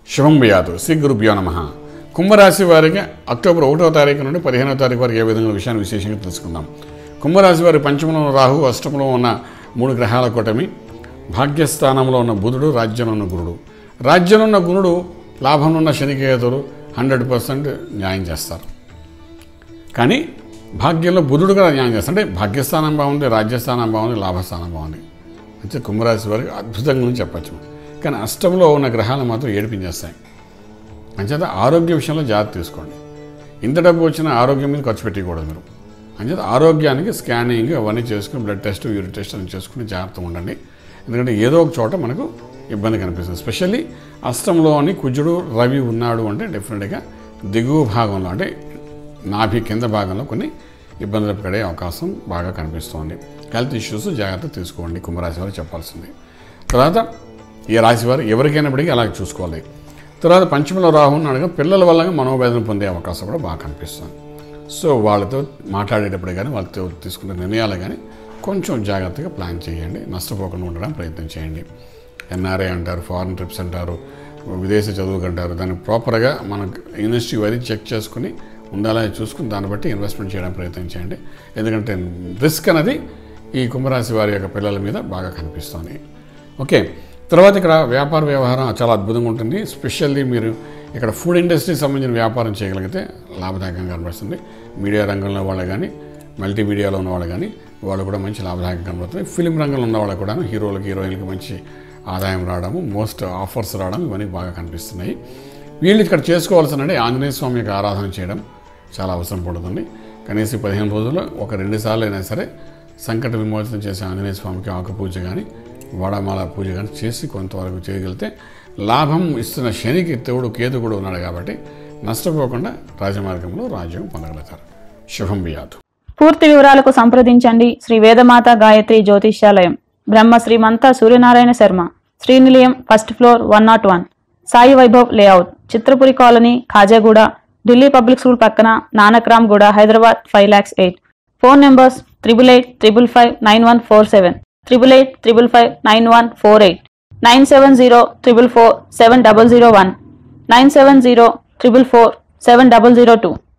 శుభం భయాతు శ్రీ గురుభ్యో నమః. కుంభరాశి వారికి అక్టోబర్ 1వ తారీఖు నుండి 15వ తారీఖు వరకు ఏ విధంగా విషయాన్ని విశేషంగా తెలుసుకుందాం. కుంభరాశి వారి పంచమంలో ఉన్న రాహు, అష్టమంలో ఉన్న 3 గ్రహాల కూటమి, భాగ్యస్థానంలో ఉన్న బుధుడు, రాజ్యంలో ఉన్న గురుడు. రాజ్యంలో ఉన్న గురుడు, లాభంలో ఉన్న శనికేతులు 100% న్యాయం చేస్తారు. కానీ భాగ్యంలో బుధుడు కూడా న్యాయం చేస్తారు. అంటే భాగ్యస్థానం బాగుంది, రాజ్యస్థానం బాగుంది, లాభస్థానం బాగుంది. అంటే కుంభరాశి వారికి అద్భుతంగా చెప్పచ్చు. కానీ అష్టంలో ఉన్న గ్రహాలు మాత్రం ఏడిపించేస్తాయి. అంచేత ఆరోగ్య విషయంలో జాగ్రత్త తీసుకోండి. ఇంత డబ్బు వచ్చిన ఆరోగ్యం మీద ఖర్చు పెట్టకూడదు మీరు. అంచేత ఆరోగ్యానికి స్కానింగ్ అవన్నీ చేసుకుని, బ్లడ్ టెస్ట్, యూరిన్ టెస్ట్ అని చేసుకుని జాగ్రత్తగా ఉండండి. ఎందుకంటే ఏదో ఒక చోట మనకు ఇబ్బంది కనిపిస్తుంది. స్పెషల్లీ అష్టంలోని కుజుడు, రవి ఉన్నాడు అంటే డెఫినెట్గా దిగువ భాగంలో అంటే నాభి కింద భాగంలో కొన్ని ఇబ్బందులు పడే అవకాశం బాగా కనిపిస్తుంది. హెల్త్ ఇష్యూస్ జాగ్రత్త తీసుకోండి కుంభరాశి వారు చెప్పాల్సింది. తర్వాత ఈ రాశి వారు ఎవరికైనప్పటికీ అలాగే చూసుకోవాలి. తర్వాత పంచమంలో రాహు ఉన్నాడుగా, పిల్లల వల్ల మనోవేదన పొందే అవకాశం కూడా బాగా కనిపిస్తుంది. సో వాళ్ళతో మాట్లాడేటప్పుడు కానీ, వాళ్ళతో తీసుకునే నిర్ణయాలు కానీ కొంచెం జాగ్రత్తగా ప్లాన్ చేయండి. నష్టపోకుండా ఉండడానికి ప్రయత్నం చేయండి. ఎన్ఆర్ఐ అంటారు, ఫారిన్ ట్రిప్స్ అంటారు, విదేశీ చదువుకు అంటారు. దాన్ని ప్రాపర్గా మనకు యూనివర్సిటీ అది చెక్ చేసుకుని ఉండాలని చూసుకుని దాన్ని బట్టి ఇన్వెస్ట్మెంట్ చేయడానికి ప్రయత్నం చేయండి. ఎందుకంటే రిస్క్ అనేది ఈ కుంభరాశి వారి యొక్క పిల్లల మీద బాగా కనిపిస్తుంది. ఓకే, తర్వాత ఇక్కడ వ్యాపార వ్యవహారం చాలా అద్భుతంగా ఉంటుంది. స్పెషల్లీ మీరు ఇక్కడ ఫుడ్ ఇండస్ట్రీకి సంబంధించిన వ్యాపారం చేయగలిగితే లాభదాయకంగా కనబడుతుంది. మీడియా రంగంలో వాళ్ళు కానీ, మల్టీమీడియాలో ఉన్న వాళ్ళు కానీ వాళ్ళు కూడా మంచి లాభదాయకంగా కనబడుతుంది. ఫిలిం రంగంలో ఉన్న వాళ్ళు కూడా హీరోలకి, హీరోయిన్కి మంచి ఆదాయం రావడము, మోస్ట్ ఆఫర్స్ రావడం ఇవన్నీ బాగా కనిపిస్తున్నాయి. వీళ్ళు ఇక్కడ చేసుకోవాల్సిన ఆంజనేయ స్వామి యొక్క ఆరాధన చేయడం చాలా అవసరం పడుతుంది. కనీసం 15 రోజుల్లో 1-2 సార్లు అయినా సరే సంకట విమోచన చేసే ఆంజనేయ స్వామికి ఆకు పూజ కానీ, వడమాల పూజ కానీ చేసి కొంతవరకు చేయగలిగితే లాభం ఇస్తున్న శనికి తోడు కేతు కూడా ఉన్నాడు కాబట్టి నష్టపోకుండా రాజమార్గంలో రాజ్యం పొందగలుగుతారు. శుభం బియాతు. పూర్తి వివరాలకు సంప్రదించండి Shri Vedamata Gayatri Jyotishyalayam, Brahma Srimanta Suryanarayana Sharma, Srinilayam, 1st floor, 101, Sai Vaibhav layout, Chitrapuri colony, Khajaguda, Delhi Public School పక్కన, నానక్రామ్ గూడ, హైదరాబాద్ 5,08,000. Phone numbers 8885559147, 8885559148, 97044470001, 97044470002.